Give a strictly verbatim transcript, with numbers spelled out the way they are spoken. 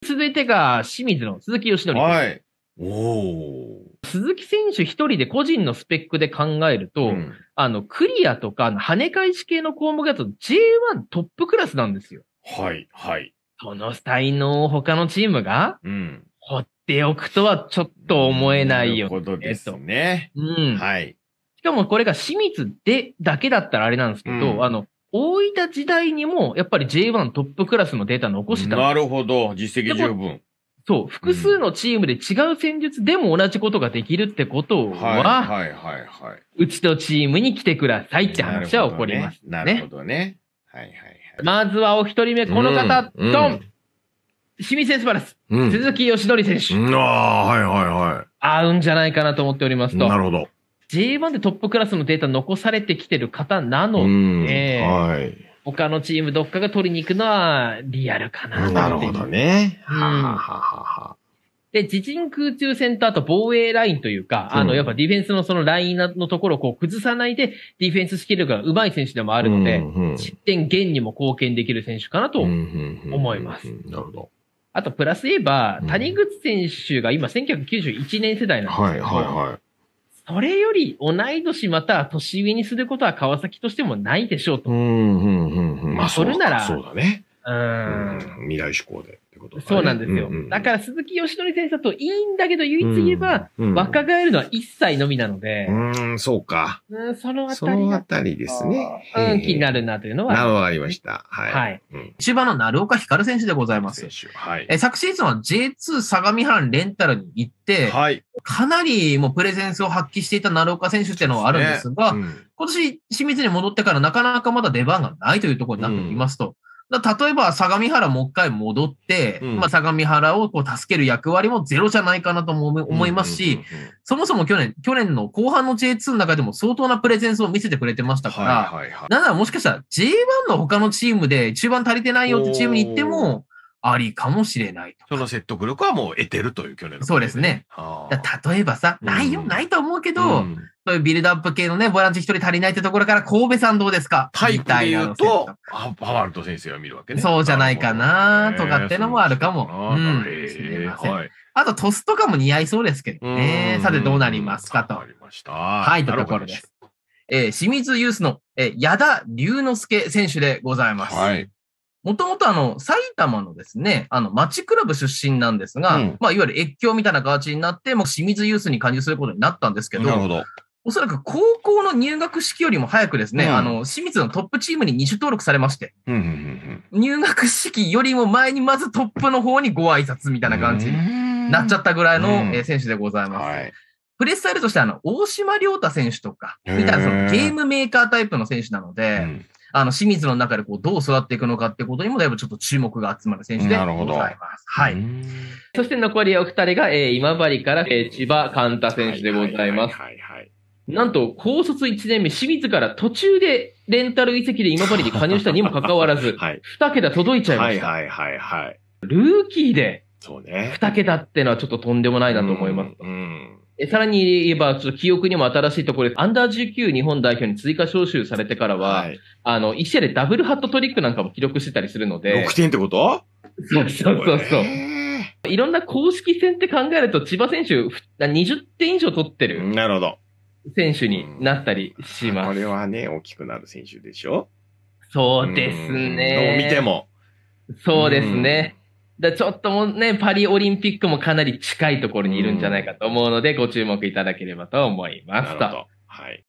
続いてが清水の鈴木義則。 はい。おお。 鈴木選手一人で個人のスペックで考えると、うん、あの、クリアとか、跳ね返し系の項目だと ジェイワン トップクラスなんですよ。 はい、はい。 その才能を他のチームが、 うん。 放っておくとはちょっと思えないよ、 ね。なるほどですね。 うん。 はい。 しかもこれが清水で、だけだったらあれなんですけど、うん、あの、大分時代にも、やっぱり ジェイワン トップクラスのデータ残してた。 なるほど。実績十分。 そう。複数のチームで違う戦術でも同じことができるってことは、 はい、はい、はい、はい。 うちのチームに来てくださいって話は起こりますね。 なるほどね。はい、はい、はい。 まずはお一人目、この方、 うん、 ドン清水エスパルス、うん、鈴木義則選手。 うん、ああ、はい、はい、はい。 合うんじゃないかなと思っておりますと。 なるほど。 ジェイワン でトップクラスのデータ残されてきてる方なので、はい。他のチームどっかが取りに行くのはリアルかな。 なるほどね。 はははは。で、自陣空中戦とあと防衛ラインというか、うん、あの、やっぱディフェンスのそのラインのところをこう崩さないで、ディフェンススキルが上手い選手でもあるので、うんうん、失点減にも貢献できる選手かなと思います。 なるほど。 あと、プラス言えば、谷口選手が今せんきゅうひゃくきゅうじゅういちねん世代なんですけど、はいはいはい。それより同い年また年上にすることは川崎としてもないでしょうと。 うん、うん、うん、うん。まあ、 それなら、 そうだね。 うん。 未来志向でってことだね。 そうなんですよ。うんうん、だから鈴木義則選手だといいんだけど、唯一言えば、うんうん、若返るのはいっさいのみなので。 うん、そうか。 うん、そのあたり。 そのあたりですね。 うん、気になるなというのは。 なるほど、ありました。はい。 はい。 うん、千葉の鳴岡光選手でございます。はい。え、昨シーズンは ジェイツー 相模原レンタルに行って、はい。かなりもうプレゼンスを発揮していた鳴岡選手っていうのはあるんですが、ねうん、今年清水に戻ってからなかなかまだ出番がないというところになっておりますと、うんだ例えば、相模原もう一回戻って、うん、まあ、相模原をこう助ける役割もゼロじゃないかなとも思いますし、そもそも去年、去年の後半の ジェイツー の中でも相当なプレゼンスを見せてくれてましたから、はいはいはい、なんならもしかしたら ジェイワン の他のチームで一番足りてないよってチームに行っても、ありかもしれないと。 その説得力はもう得てるという去年の、 そうですね。例えばさ、ないよ、ないと思うけど、うん、そういうビルドアップ系のね、ボランチ一人足りないってところから神戸さんどうですかタイプで言うと、パワールト先生は見るわけね。 そうじゃないかなとかってのもあるかも。うん。はい。あと、トスとかも似合いそうですけどね。さて、どうなりますかと。 わかりました。 はい、というところです。えー、清水ユースの、えー、矢田龍之介選手でございます。はい。もともとあの、埼玉のですね、あの、町クラブ出身なんですが、うん、まあ、いわゆる越境みたいな形になって、もう清水ユースに加入することになったんですけど、 なるほど。 おそらく高校の入学式よりも早くですね、うん、あの、清水のトップチームに二種登録されまして、うんうんうんうん、入学式よりも前にまずトップの方にご挨拶みたいな感じになっちゃったぐらいの、うんえー、選手でございます。はい、プレースタイルとしてあの、大島良太選手とか、みたいなそのゲームメーカータイプの選手なので、うんあの、清水の中でこう、どう育っていくのかってことにもだいぶちょっと注目が集まる選手でございます。はい。 そして残りお二人が、えー、今治から、えー、千葉寛太選手でございます。はいはいはいはい、なんと、高卒いちねんめ、清水から途中でレンタル移籍で今治に加入したにもかかわらず、はい、に桁届いちゃいました。はいはいはいはい。ルーキーで、そうね。に桁ってのはちょっととんでもないなと思います。うん、うんえさらに言えば、ちょっと記憶にも新しいところです。アンダーじゅうきゅう日本代表に追加招集されてからは、はい、あの、いち試合でダブルハットトリックなんかも記録してたりするので。 ろくてんってこと？ そうそうそうそう。いろんな公式戦って考えると、千葉選手にじゅってん以上取ってる。 なるほど。 選手になったりします。 これはね、大きくなる選手でしょ？ そうですね。 どう見ても。 そうですね。だちょっともね、パリオリンピックもかなり近いところにいるんじゃないかと思うので、ご注目いただければと思います。なるほど。 はい。